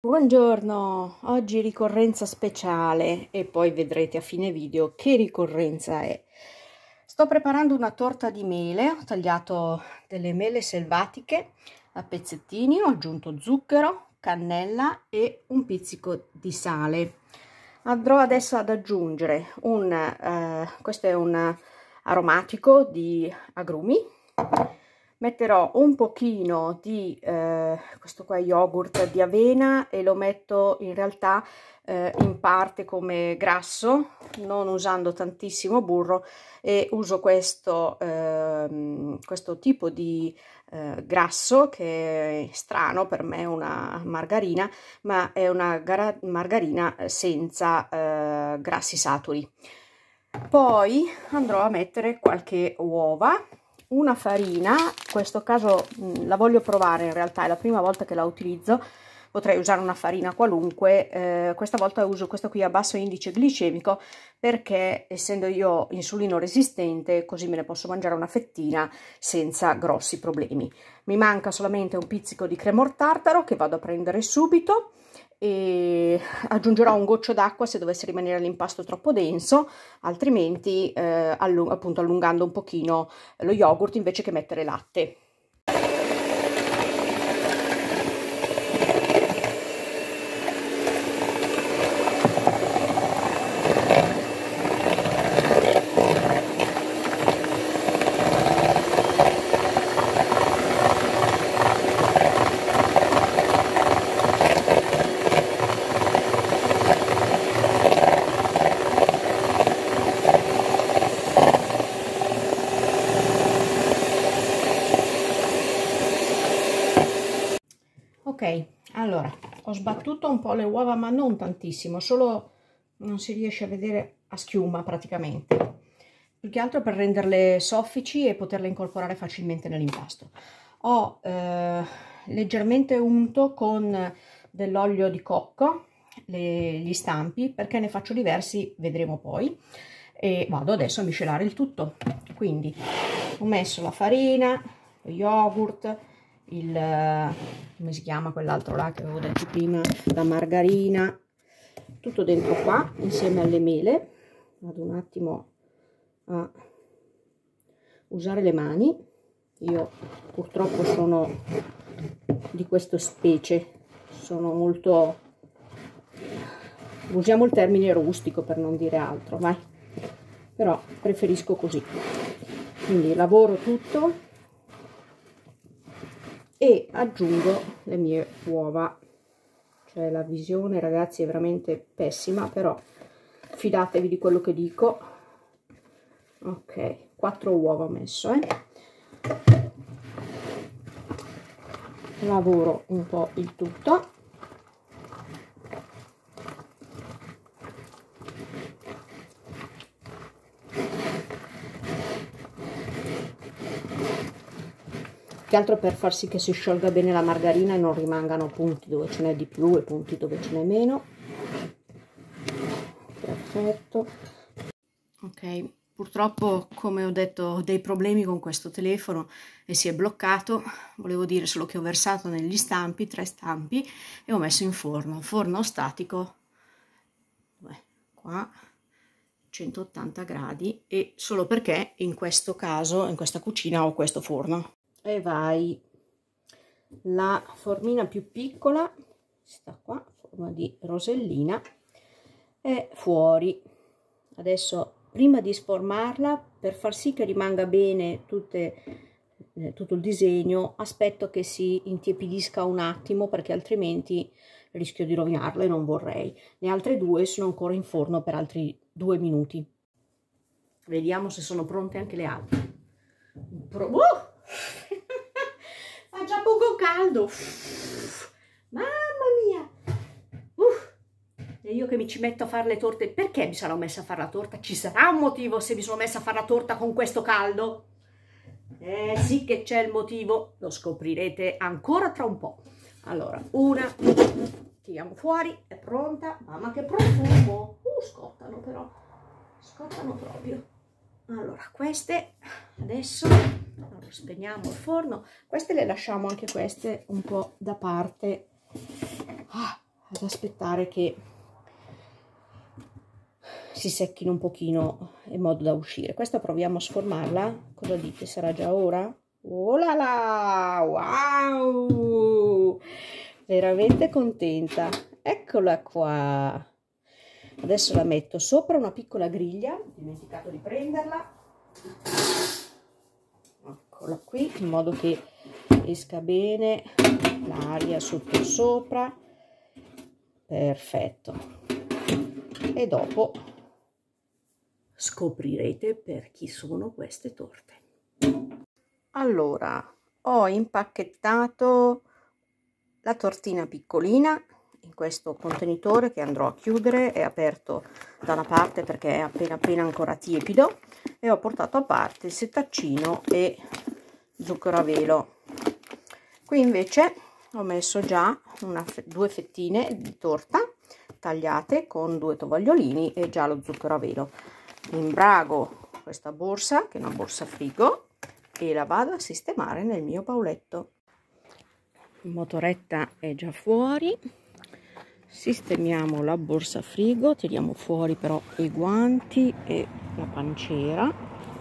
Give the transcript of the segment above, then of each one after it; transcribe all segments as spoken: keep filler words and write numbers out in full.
Buongiorno, oggi ricorrenza speciale e poi vedrete a fine video che ricorrenza è. Sto preparando una torta di mele, ho tagliato delle mele selvatiche a pezzettini, ho aggiunto zucchero, cannella e un pizzico di sale. Andrò adesso ad aggiungere un, eh, questo è un aromatico di agrumi. Metterò un pochino di eh, questo qua yogurt di avena e lo metto in realtà eh, in parte come grasso, non usando tantissimo burro, e uso questo, eh, questo tipo di eh, grasso che è strano, per me è una margarina, ma è una margarina senza eh, grassi saturi. Poi andrò a mettere qualche uova, una farina, in questo caso mh, la voglio provare, in realtà è la prima volta che la utilizzo, potrei usare una farina qualunque, eh, questa volta uso questa qui a basso indice glicemico perché essendo io insulino resistente così me ne posso mangiare una fettina senza grossi problemi. Mi manca solamente un pizzico di cremor tartaro che vado a prendere subito e aggiungerò un goccio d'acqua se dovesse rimanere l'impasto troppo denso, altrimenti eh, allung appunto allungando un pochino lo yogurt invece che mettere latte. Ok, allora ho sbattuto un po' le uova, ma non tantissimo, solo non si riesce a vedere a schiuma praticamente, più che altro per renderle soffici e poterle incorporare facilmente nell'impasto. Ho eh, leggermente unto con dell'olio di cocco le, gli stampi, perché ne faccio diversi, vedremo poi, e vado adesso a miscelare il tutto. Quindi ho messo la farina, lo yogurt, il, come si chiama quell'altro là che avevo detto prima, la margarina, tutto dentro qua insieme alle mele. Vado un attimo a usare le mani, io purtroppo sono di questo specie, sono molto, usiamo il termine rustico per non dire altro, vai, però preferisco così. Quindi lavoro tutto e aggiungo le mie uova. Cioè la visione, ragazzi, è veramente pessima, però fidatevi di quello che dico. Ok, quattro uova ho messo, eh. Lavoro un po' il tutto. Che altro per far sì che si sciolga bene la margarina e non rimangano punti dove ce n'è di più e punti dove ce n'è meno. Perfetto. Ok, purtroppo, come ho detto, ho dei problemi con questo telefono e si è bloccato. Volevo dire solo che ho versato negli stampi, tre stampi, e ho messo in forno, forno statico, beh, qua centottanta gradi, e solo perché in questo caso, in questa cucina, ho questo forno. E vai, la formina più piccola sta qua, forma di rosellina, è fuori. Adesso, prima di sformarla, per far sì che rimanga bene tutte, eh, tutto il disegno, aspetto che si intiepidisca un attimo, perché altrimenti rischio di rovinarla e non vorrei. Le altre due sono ancora in forno per altri due minuti. Vediamo se sono pronte anche le altre. Pro uh! Fa già poco caldo, mamma mia. Uh. E io che mi ci metto a fare le torte, perché mi sarò messa a fare la torta? Ci sarà un motivo se mi sono messa a fare la torta con questo caldo? Eh sì che c'è il motivo, lo scoprirete ancora tra un po'. Allora, una, tiriamo fuori, è pronta. Mamma che profumo, uh, scottano però, scottano proprio. Allora, queste adesso, allora, spegniamo il forno, queste le lasciamo anche queste un po' da parte. Ah, ad aspettare che si secchino un pochino in modo da uscire. Questa proviamo a sformarla. Cosa dite? Sarà già ora? Oh là là! Wow! Veramente contenta. Eccola qua. Adesso la metto sopra una piccola griglia. Ho dimenticato di prenderla. Eccola qui, in modo che esca bene l'aria sotto e sopra. Perfetto. E dopo scoprirete per chi sono queste torte. Allora, ho impacchettato la tortina piccolina in questo contenitore che andrò a chiudere. È aperto da una parte perché è appena appena ancora tiepido, e ho portato a parte il settaccino e zucchero a velo. Qui invece ho messo già una, due fettine di torta tagliate con due tovagliolini e già lo zucchero a velo. Imbrago questa borsa, che è una borsa frigo, e la vado a sistemare nel mio bauletto. Il motoretta è già fuori. Sistemiamo la borsa frigo, tiriamo fuori però i guanti e la panciera.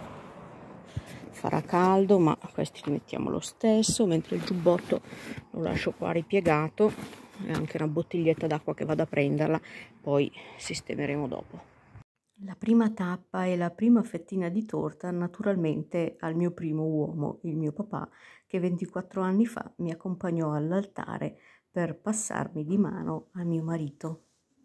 Farà caldo, ma questi li mettiamo lo stesso, mentre il giubbotto lo lascio qua ripiegato, e anche una bottiglietta d'acqua che vado a prenderla, poi sistemeremo dopo. La prima tappa e la prima fettina di torta naturalmente al mio primo uomo, il mio papà, che ventiquattro anni fa mi accompagnò all'altare per passarmi di mano a mio marito.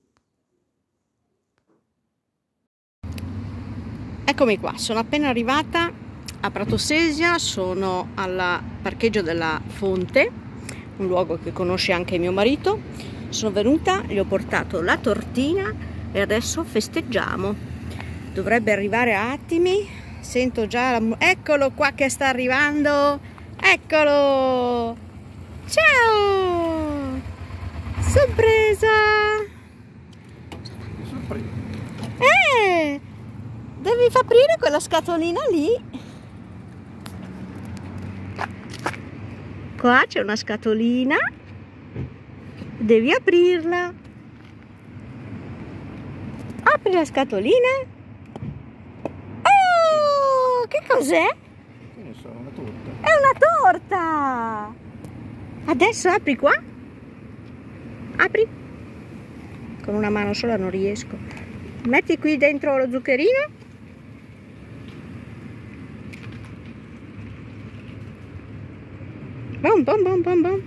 Eccomi qua, sono appena arrivata a Prato Sesia, sono al parcheggio della Fonte, un luogo che conosce anche mio marito. Sono venuta, gli ho portato la tortina e adesso festeggiamo. Dovrebbe arrivare a attimi, sento già la... Eccolo qua che sta arrivando, eccolo, ciao, sorpresa, eh, devi aprire quella scatolina lì. Qua c'è una scatolina, devi aprirla. Apri la scatolina. Oh, che cos'è? Che ne so, una torta. È una torta. Adesso apri qua. Apri. Con una mano sola non riesco. Metti qui dentro lo zuccherino. Bom, bom, bom, bom, bom.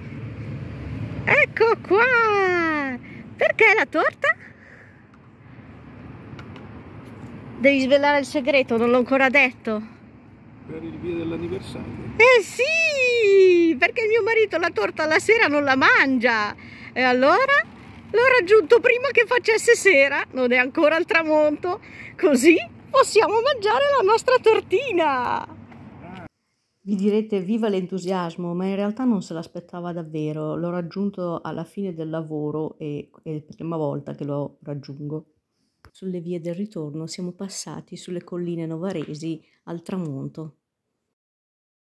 Ecco qua. Perché la torta? Devi svelare il segreto, non l'ho ancora detto. Per il via dell'anniversario. Eh sì, perché mio marito la torta la sera non la mangia. E allora l'ho raggiunto prima che facesse sera, non è ancora il tramonto. Così possiamo mangiare la nostra tortina. Vi direte viva l'entusiasmo, ma in realtà non se l'aspettava davvero. L'ho raggiunto alla fine del lavoro e è la prima volta che lo raggiungo. Sulle vie del ritorno siamo passati sulle colline novaresi al tramonto.